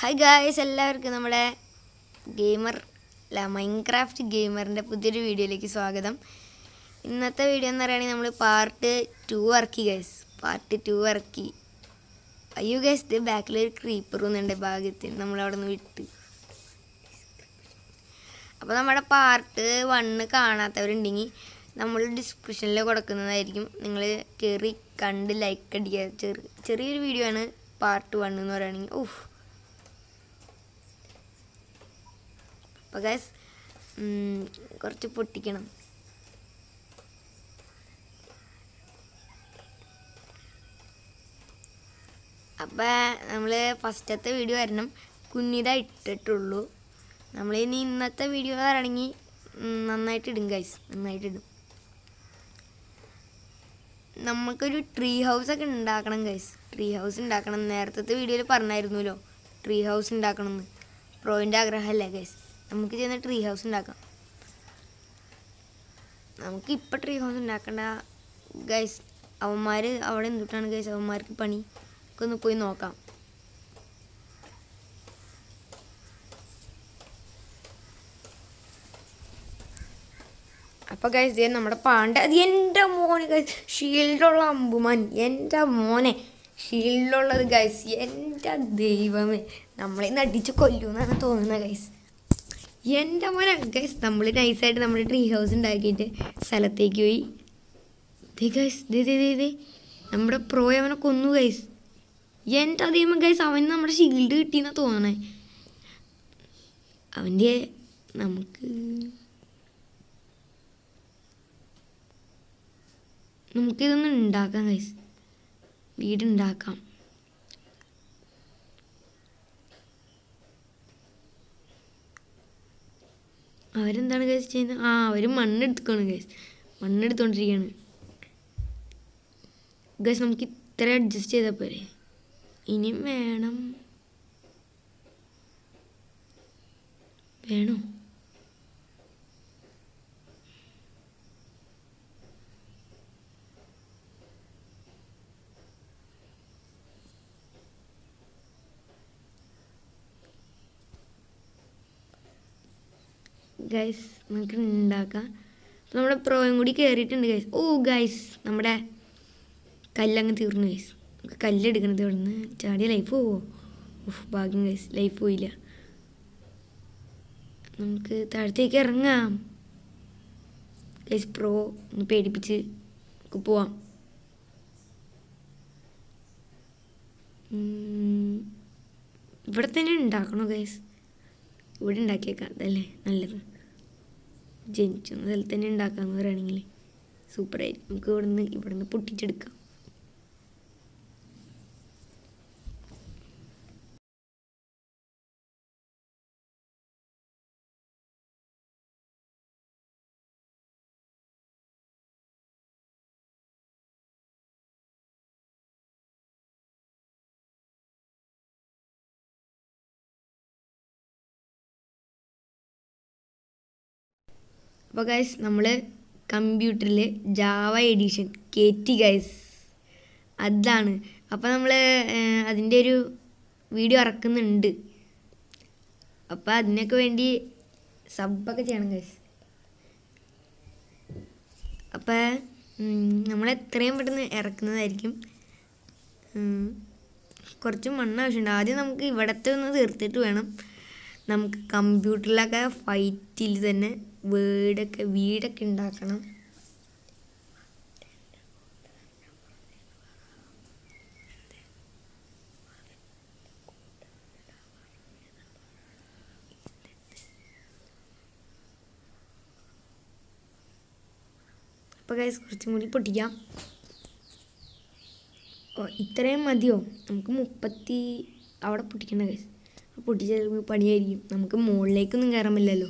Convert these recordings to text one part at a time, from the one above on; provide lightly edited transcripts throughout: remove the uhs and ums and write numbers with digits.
Hi guys, എല്ലാവർക്കും നമ്മുടെ Minecraft ഗെയിമറിൻ്റെ പുതിയൊരു വീഡിയോയിലേക്ക് സ്വാഗതം. ഇന്നത്തെ വീഡിയോ എന്ന് പറയുകയാണെങ്കിൽ നമ്മൾ പാർട്ട് 2 ഇറക്കി ഗൈസ്. പാർട്ട് 2 ഇറക്കി. അയ്യോ ഗൈസ്, ഇത് ബാക്കിലൊരു ക്രീപ്പർ വന്നുണ്ട് ഭാഗ്യത്തിന് നമ്മളവിടെ നിന്ന് വിട്ട്. അപ്പോൾ നമ്മുടെ പാർട്ട് 1 കാണാത്തവരുണ്ടെങ്കിൽ നമ്മൾ ഡിസ്ക്രിപ്ഷനിൽ കൊടുക്കുന്നതായിരിക്കും. നിങ്ങൾ കയറി കണ്ട് ലൈക്ക് അടിക്കുക. ചെറിയൊരു വീഡിയോ ആണ് പാർട്ട് 1 എന്ന് പറയുകയാണെങ്കിൽ. അപ്പോൾ ഗൈസ് കുറച്ച് പൊട്ടിക്കണം. അപ്പോൾ നമ്മൾ ഫസ്റ്റത്തെ വീഡിയോ വരണം കുഞ്ഞിതായി ഇട്ടിട്ടുള്ളൂ. നമ്മളിനി ഇന്നത്തെ വീഡിയോ പറയുകയാണെങ്കിൽ നന്നായിട്ട് ഇടും ഗൈസ്, നന്നായിട്ടിടും. നമുക്കൊരു ട്രീ ഹൗസൊക്കെ ഉണ്ടാക്കണം ഗൈസ്. ട്രീ ഹൗസ് ഉണ്ടാക്കണം. നേരത്തെ വീഡിയോയിൽ പറഞ്ഞായിരുന്നല്ലോ ട്രീ ഹൗസ് ഉണ്ടാക്കണമെന്ന്. പ്രോയിൻ്റെ ആഗ്രഹമല്ലേ ഗൈസ്. നമുക്ക് ചെയ്യുന്ന ട്രീ ഹൗസ് ഉണ്ടാക്കാം. നമുക്കിപ്പോൾ ട്രീ ഹൗസ് ഉണ്ടാക്കണ്ട ഗൈസ്. അവന്മാർ അവിടെ എന്തിട്ടാണ് ഗൈസ് അവന്മാർക്ക് പണി ഒക്കെ ഒന്ന് പോയി നോക്കാം. അപ്പോൾ ഗൈസ് നമ്മുടെ പാണ്ട, അത് എൻ്റെ മോനെ ഗൈസ്, ഷീൽഡുള്ള അമ്പുമാൻ, എൻ്റെ മോനെ ഷീൽഡുള്ളത് ഗൈസ്. എൻ്റെ ദൈവമേ, നമ്മളിന്ന് അടിച്ച് കൊല്ലുമെന്നാണ് തോന്നുന്നത് ഗൈസ്. എൻ്റെ മോനെ ഗൈസ്, നമ്മൾ നൈസായിട്ട് നമ്മുടെ ട്രീ ഹൗസ് ഉണ്ടാക്കിയിട്ട് സ്ഥലത്തേക്ക് പോയി. ഗൈസ് ദേ നമ്മുടെ പ്രോയെ അവനെ കൊന്നു ഗൈസ്. എൻ്റെ ദൈവം ഗൈസ്, അവന് നമ്മുടെ ഷീൽഡ് കിട്ടിയെന്നാണ് തോന്നണേ. അവൻ്റെ നമുക്കിതൊന്ന് ഉണ്ടാക്കാം ഗൈസ്, വീടുണ്ടാക്കാം. അവരെന്താണ് ഗൈസ് ചെയ്യുന്നത്? അവർ മണ്ണെടുക്കണം ഗൈസ്, മണ്ണെടുത്തോണ്ടിരിക്കുകയാണ് ഗൈസ്. നമുക്ക് ഇത്ര അഡ്ജസ്റ്റ് ചെയ്താൽ പോരെ. ഇനിയും വേണോ? ഗൈസ് നമുക്ക് ഉണ്ടാക്കാം. അപ്പോൾ നമ്മുടെ പ്രോയും കൂടി കയറിയിട്ടുണ്ട് ഗൈസ്. ഗൈസ് നമ്മുടെ കല്ലങ്ങ് തീർന്നു ഗൈസ്. നമുക്ക് കല്ലെടുക്കണത് ഇവിടെ നിന്ന്. ചാടിയ ലൈഫ് പോവോ? ഭാഗ്യം ഗൈസ്, ലൈഫ് പോയില്ല. നമുക്ക് താഴത്തേക്ക് ഇറങ്ങാം ഗൈസ്. പ്രോ ഒന്ന് പേടിപ്പിച്ച് നമുക്ക് പോവാം. ഇവിടെ തന്നെ ഉണ്ടാക്കണോ ഗൈസ്? ഇവിടെ ഉണ്ടാക്കിയേക്കാം, അതല്ലേ നല്ലത്. ജനിച്ച സ്ഥലത്ത് തന്നെ ഉണ്ടാക്കാമെന്ന് പറയുകയാണെങ്കിൽ സൂപ്പറായിരിക്കും. നമുക്ക് ഇവിടെ നിന്ന് പൊട്ടിച്ചെടുക്കാം. അപ്പോൾ ഗൈസ് നമ്മൾ കമ്പ്യൂട്ടറിൽ ജാവ എഡിഷൻ കയറ്റി ഗൈസ്, അതാണ്. അപ്പോൾ നമ്മൾ അതിൻ്റെ ഒരു വീഡിയോ ഇറക്കുന്നുണ്ട്. അപ്പോൾ അതിനൊക്കെ വേണ്ടി സബ്ബൊക്കെ ചെയ്യണം ഗൈസ്. അപ്പോൾ നമ്മൾ എത്രയും പെട്ടെന്ന് ഇറക്കുന്നതായിരിക്കും. കുറച്ച് മണ്ണ് ആവശ്യമുണ്ട്. ആദ്യം നമുക്ക് ഇവിടത്തെ ഒന്ന് തീർത്തിട്ട് വേണം നമുക്ക് കമ്പ്യൂട്ടറിലൊക്കെ ഫൈറ്റിൽ തന്നെ വീടൊക്കെ ഉണ്ടാക്കണം. അപ്പോൾ ഗൈസ് കുറച്ചും കൂടി പൊട്ടിക്കാം. ഇത്രയും മതിയോ? നമുക്ക് 30 അവിടെ പൊട്ടിക്കണ്ട ഗൈസ്. പൊട്ടിച്ചാൽ പണിയായിരിക്കും. നമുക്ക് മുകളിലേക്കൊന്നും കയറാൻ പറ്റില്ലല്ലോ.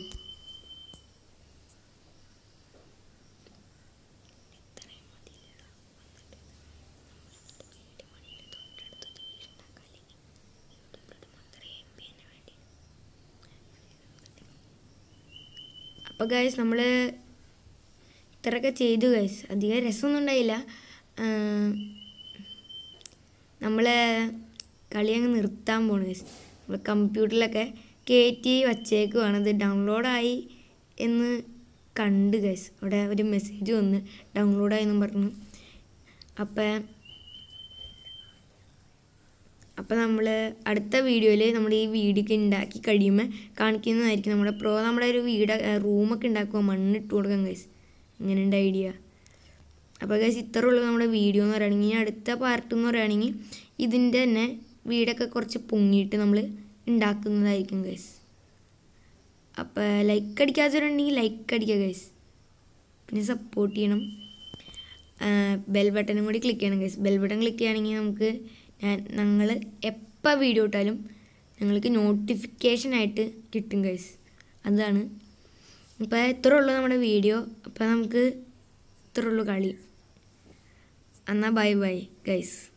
അപ്പോൾ ഗൈസ് നമ്മൾ ഇത്രയൊക്കെ ചെയ്തു ഗൈസ്. അധികം രസമൊന്നും ഉണ്ടായില്ല. നമ്മൾ കളി അങ്ങ് നിർത്താൻ പോണു ഗൈസ്. കമ്പ്യൂട്ടറിലൊക്കെ കയറ്റി വച്ചേക്കുവാണ്. ഇത് ഡൗൺലോഡായി എന്ന് കണ്ട് ഗൈസ്. അവിടെ ഒരു മെസ്സേജ് വന്ന് ഡൗൺലോഡായി എന്നും പറഞ്ഞു. അപ്പം നമ്മൾ അടുത്ത വീഡിയോയിൽ നമ്മൾ ഈ വീടൊക്കെ ഉണ്ടാക്കി കഴിയുമ്പോൾ കാണിക്കുന്നതായിരിക്കും. നമ്മുടെ ഒരു റൂമൊക്കെ ഉണ്ടാക്കുക, മണ്ണിട്ട് കൊടുക്കാം ഗൈസ്. ഇങ്ങനെയുണ്ട് ഐഡിയ. അപ്പോൾ ഗൈസ് ഇത്രേ ഉള്ളൂ നമ്മുടെ വീഡിയോ എന്ന് പറയുകയാണെങ്കിൽ. ഇനി അടുത്ത പാർട്ട് എന്ന് പറയുകയാണെങ്കിൽ ഇതിൻ്റെ തന്നെ വീടൊക്കെ കുറച്ച് പൊങ്ങിയിട്ട് നമ്മൾ ഉണ്ടാക്കുന്നതായിരിക്കും ഗൈസ്. അപ്പോൾ ലൈക്ക് അടിക്കാത്തവരുണ്ടെങ്കിൽ ലൈക്ക് അടിക്കുക ഗൈസ്. പിന്നെ സപ്പോർട്ട് ചെയ്യണം. ബെൽ ബട്ടണും കൂടി ക്ലിക്ക് ചെയ്യണം ഗൈസ്. ബെൽ ബട്ടൺ ക്ലിക്ക് ചെയ്യുകയാണെങ്കിൽ ഞങ്ങൾ എപ്പോൾ വീഡിയോ ഇട്ടാലും ഞങ്ങൾക്ക് നോട്ടിഫിക്കേഷനായിട്ട് കിട്ടും ഗൈസ്. അതാണ്. അപ്പോൾ ഇത്രേ ഉള്ളൂ നമ്മുടെ വീഡിയോ. അപ്പോൾ നമുക്ക് ഇത്രേ ഉള്ളൂ കളി. എന്നാൽ ബൈ ബൈ ഗൈസ്.